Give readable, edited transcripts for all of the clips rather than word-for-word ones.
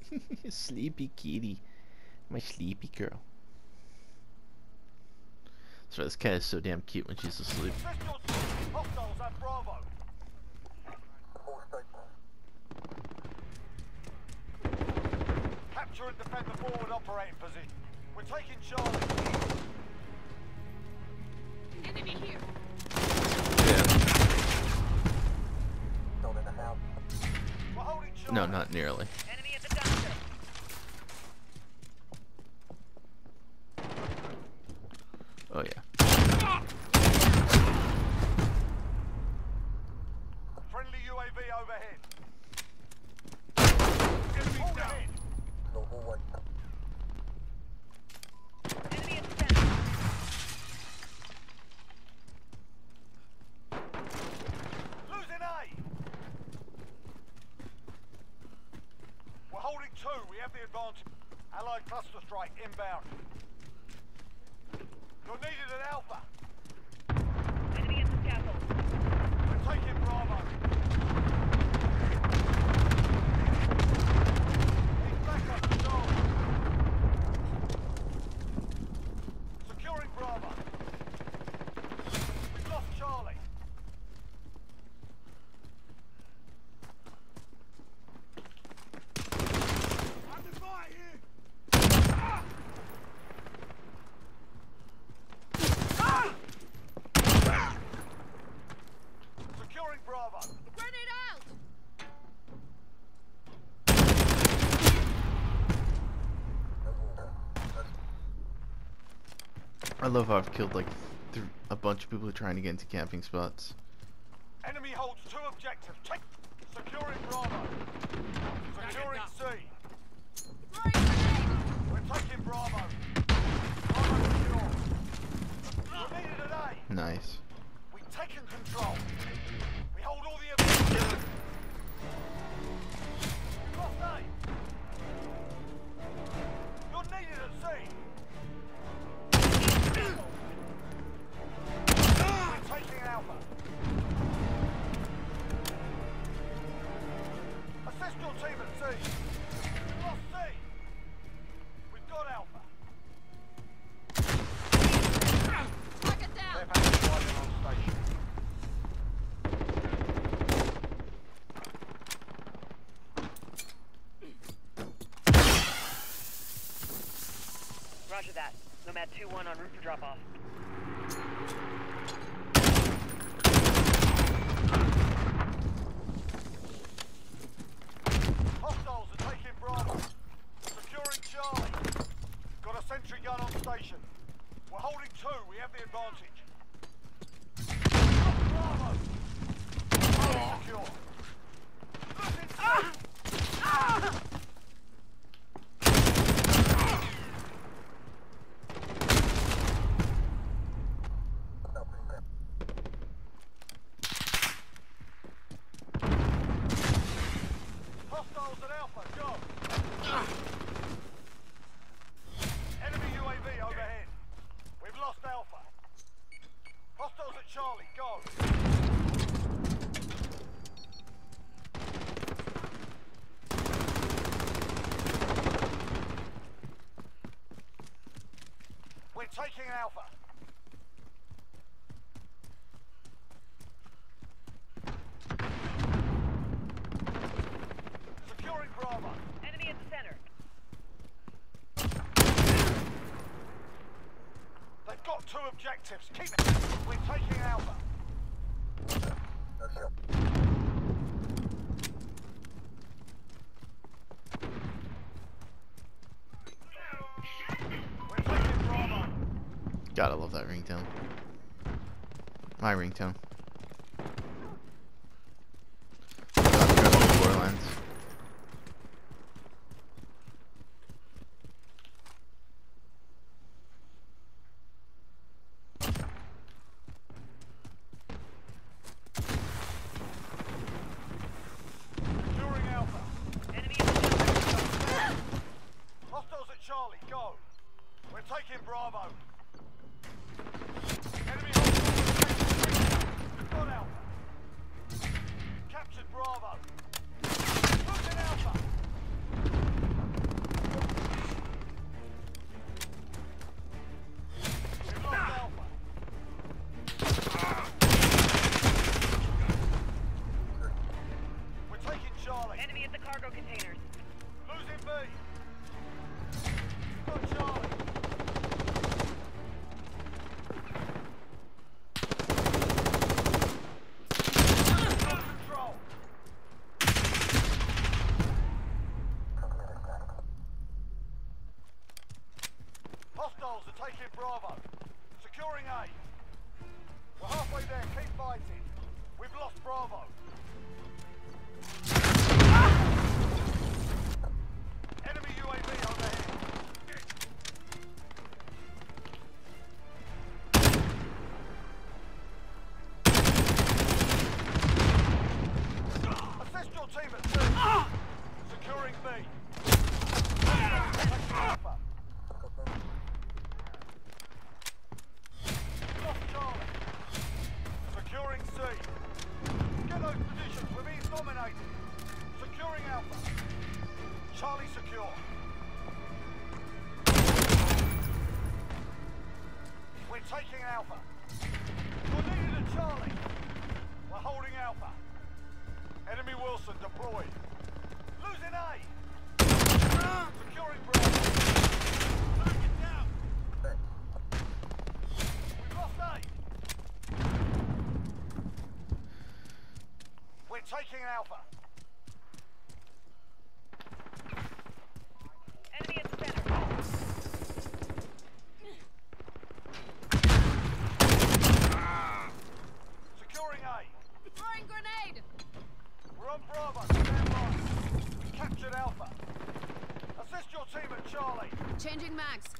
Sleepy kitty. My sleepy girl. That's why this cat is so damn cute when she's asleep. Hostiles at Bravo. Capture and defend the forward operating position. We're taking Charlie. Enemy here. Yeah. We're holding Charlie. No, not nearly. Enemy at the doctor. Oh yeah. Friendly UAV overhead. Enemy down. Enemy at the center. Losing A. We're holding 2. We have the advantage. Allied cluster strike inbound. You're needed at Alpha. Enemy at the scaffold. We're taking Bravo. Need backup to Charlie. Securing Bravo. We've lost Charlie. Under fire here. Securing Bravo. Grenade out. I love how I've killed like a bunch of people trying to get into camping spots. Enemy holds 2 objectives. Take. Securing Bravo. Securing C. Throwing grenade. We're taking Bravo. Bravo secure. We're needed at A. Nice. We've taken control. We hold all the objectives. We've lost A. You're needed at C. We're taking Alpha. Assist your team at C. We've lost C. We've got Alpha. Target down. They've had to drive in on station. Roger that. Nomad 2-1 en route for drop-off. Hostiles are taking Bravo. Securing Charlie. Got a sentry gun on station. We're holding 2. We have the advantage. Bravo. Secure. Losing C. Hostiles at Alpha, go! Enemy UAV overhead. We've lost Alpha. Hostiles at Charlie, go! We're taking Alpha. Securing Bravo. Enemy at the center. They've got 2 objectives. Keep it. We're taking Alpha. We're taking Bravo. Gotta love that ringtone. My ringtone. Borderlands. Securing Alpha. Enemy at the center. Hostiles at Charlie, go. We're taking Bravo. Enemy hostiles. Got Alpha. Captured Bravo. Losing Alpha. Charlie. Enemy at the cargo containers. Losing B. Got Charlie. Got control. Hostiles are taking Bravo. Securing A. We're halfway there. Keep fighting. We've lost Bravo. Enemy UAV overhead. Assist your team at C. Securing B. Alpha. Lost Charlie. Securing C. Get those positions. We're being dominated. Securing Alpha. Charlie secure. We're taking Alpha. We're needed at Charlie. We're holding Alpha. Enemy Wilson deployed. Losing A. Securing Bravo. Losing it down. We've lost A. We're taking Alpha. Enemy at the center. Securing A. Throwing grenade. We're on Bravo. Stand by. Captured Alpha. Assist your team at Charlie. Changing mags.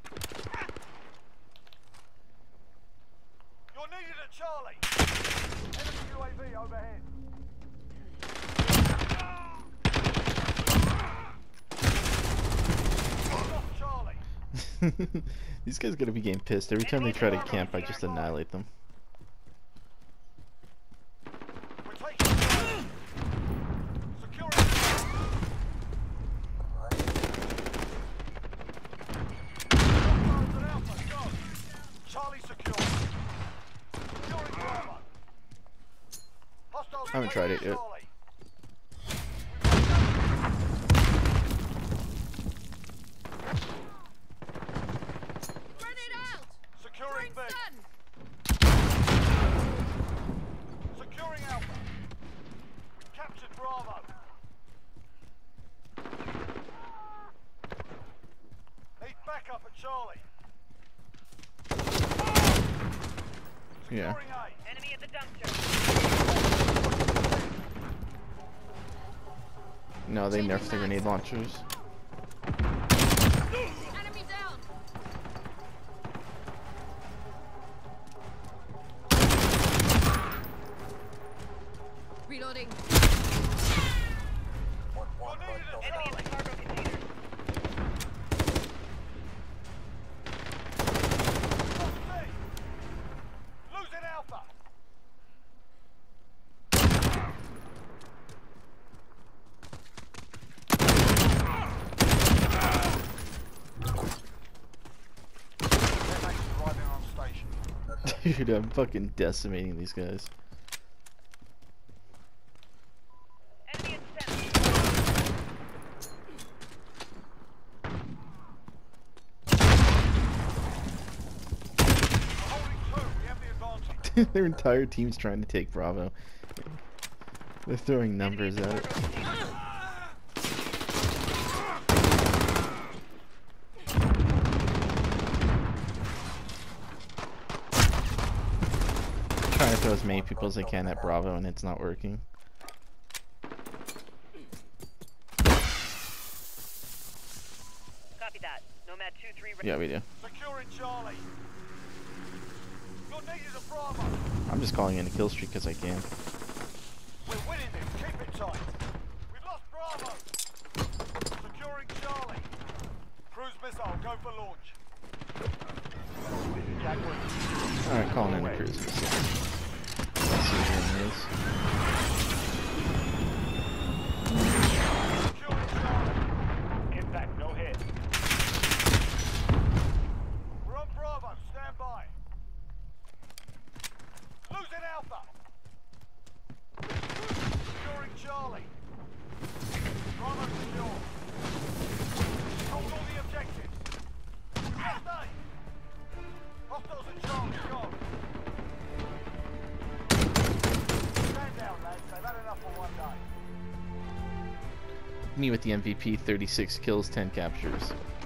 You're needed at Charlie. Enemy UAV overhead. Lost Charlie. These guys gotta be getting pissed every time they try to camp. I just annihilate them. We're taking Charlie. Securing Alpha. Go. Charlie secure. Securing Bravo. Hostiles I haven't tried it yet. Charlie. Grenade out! Securing B. Stun! Securing Alpha. We captured Bravo. Need backup at Charlie. Yeah. Securing A. Enemy at the dumpster. No, they nerfed the grenade launchers. Enemy down! Reloading. You're needed at Enemy at the Charlie. cargo containers. Lost C. Losing Alpha. Teammates arriving on station. Dude, I'm fucking decimating these guys. Enemy at the center. We're holding two. We have the advantage. Their entire team's trying to take Bravo. They're throwing numbers Enemy at at the it. cargo containers. Trying to throw as many people as I can at Bravo and it's not working. Copy that. Nomad 2-3 ready. Yeah, we do. Securing Charlie. You're needed at Bravo. I'm just calling in a kill streak because I can. We're winning this. Keep it tight. We've lost Bravo. Securing Charlie. Cruise missile. Go for launch. Alright, calling in a cruise. Let's see what it is. Securing Charlie. Impact. No hit. We're on Bravo. Stand by. Losing Alpha. Securing Charlie. Hostiles at Charlie, gone. Stand down, lads. They've had enough for one day. Me with the MVP, 36 kills, 10 captures.